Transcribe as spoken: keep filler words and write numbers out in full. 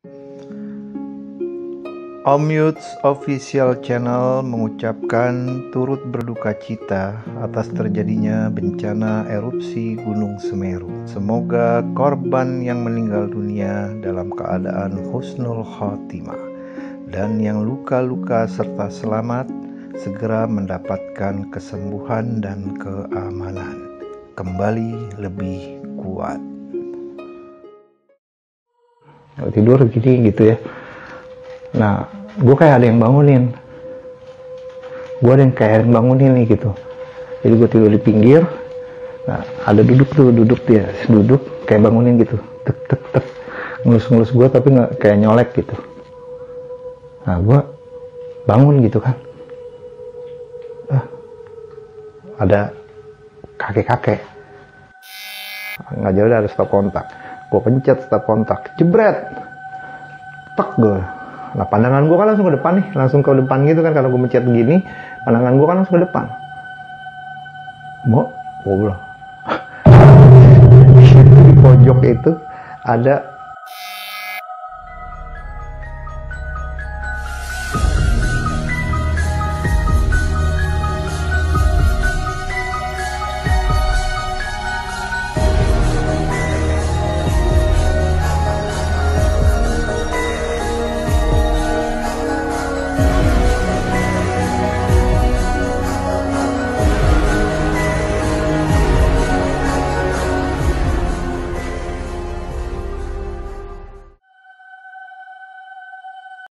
Om Yuts Official Channel mengucapkan turut berduka cita atas terjadinya bencana erupsi Gunung Semeru. Semoga korban yang meninggal dunia dalam keadaan husnul khotimah dan yang luka-luka serta selamat segera mendapatkan kesembuhan dan keamanan, kembali lebih kuat. Tidur gini gitu ya. Nah, gue kayak ada yang bangunin. Gue ada yang kayak ada yang bangunin nih gitu. Jadi gue tidur di pinggir. Nah, ada duduk tuh, duduk dia, duduk kayak bangunin gitu. Tek tek tek, ngelus-ngelus gue tapi nggak kayak nyolek gitu. Nah, gue bangun gitu kan. Ah, ada kakek-kakek. Nggak jauh ada stop kontak. Gue pencet stop kontak, jebret. Tek gue. Nah, pandangan gue kan langsung ke depan nih, langsung ke depan gitu kan, karena gue mencet begini, pandangan gue kan langsung ke depan. Mau, gue bilang, di pojok itu ada